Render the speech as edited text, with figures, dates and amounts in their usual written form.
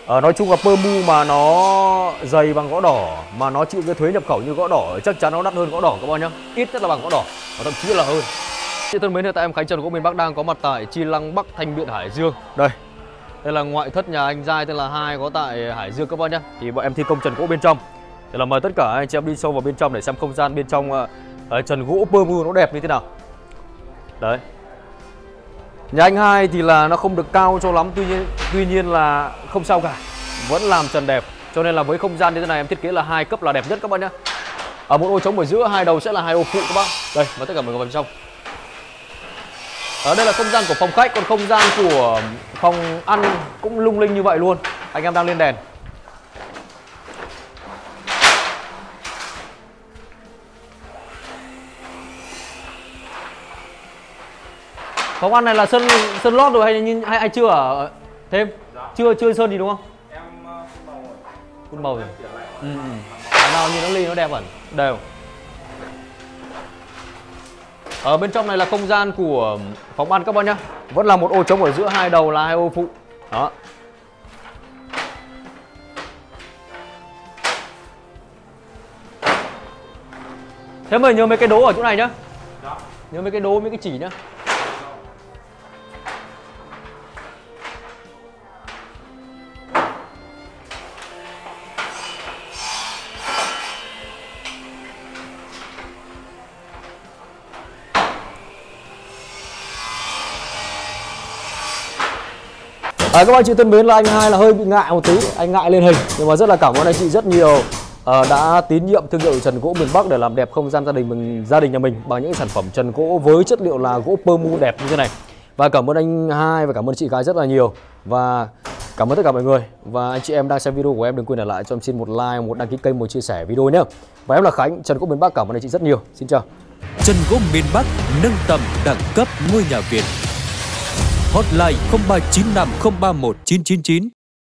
Nói chung là Purmu mà nó dày bằng gỗ đỏ mà nó chịu cái thuế nhập khẩu như gỗ đỏ chắc chắn nó đắt hơn gỗ đỏ các bạn nhá. Ít nhất là bằng gỗ đỏ và thậm chí là hơn. Chị thân mến, hiện tại em Khánh Trần Gỗ miền Bắc đang có mặt tại Chi Lăng Bắc, Thanh Biện, Hải Dương. Đây là ngoại thất nhà anh Giai tên là Hai có tại Hải Dương các bạn nhé. Thì bọn em thi công trần gỗ bên trong. Thì là mời tất cả anh chị em đi sâu vào bên trong để xem không gian bên trong trần gỗ Purmu nó đẹp như thế nào. Đấy. Nhà anh Hai thì là nó không được cao cho lắm, tuy nhiên là không sao cả, vẫn làm trần đẹp. Cho nên là với không gian như thế này em thiết kế là 2 cấp là đẹp nhất các bạn nhé. Ở một ô trống ở giữa, 2 đầu sẽ là 2 ô phụ các bác. Đây, và tất cả mọi người vào bên trong. Ở đây là không gian của phòng khách, còn không gian của phòng ăn cũng lung linh như vậy luôn. Anh em đang lên đèn. Phòng ăn này là sơn lót rồi hay chưa hả Thêm? Dạ. Chưa sơn gì đúng không? Em phun màu rồi. Nào nhìn nó ly nó đẹp hẳn, đều. Ở bên trong này là không gian của phòng ăn các bạn nhá. Vẫn là một ô trống ở giữa, 2 đầu là 2 ô phụ. Đó. Thế mày nhớ mấy cái đố ở chỗ này nhá. Dạ. Nhớ mấy cái đố, mấy cái chỉ nhá. Các bạn chị thân mến, là anh Hai là hơi bị ngại một tí, anh ngại lên hình, nhưng mà rất là cảm ơn anh chị rất nhiều đã tín nhiệm thương hiệu trần gỗ miền Bắc để làm đẹp không gian gia đình nhà mình bằng những sản phẩm trần gỗ với chất liệu là gỗ Purmu đẹp như thế này. Và cảm ơn anh Hai và cảm ơn chị gái rất là nhiều, và cảm ơn tất cả mọi người. Và anh chị em đang xem video của em đừng quên để lại cho em xin một like, một đăng ký kênh, một chia sẻ video nhé. Và em là Khánh, Trần Gỗ miền Bắc, cảm ơn anh chị rất nhiều. Xin chào. Trần Gỗ miền Bắc nâng tầm đẳng cấp ngôi nhà Việt. Hotline 0395031999.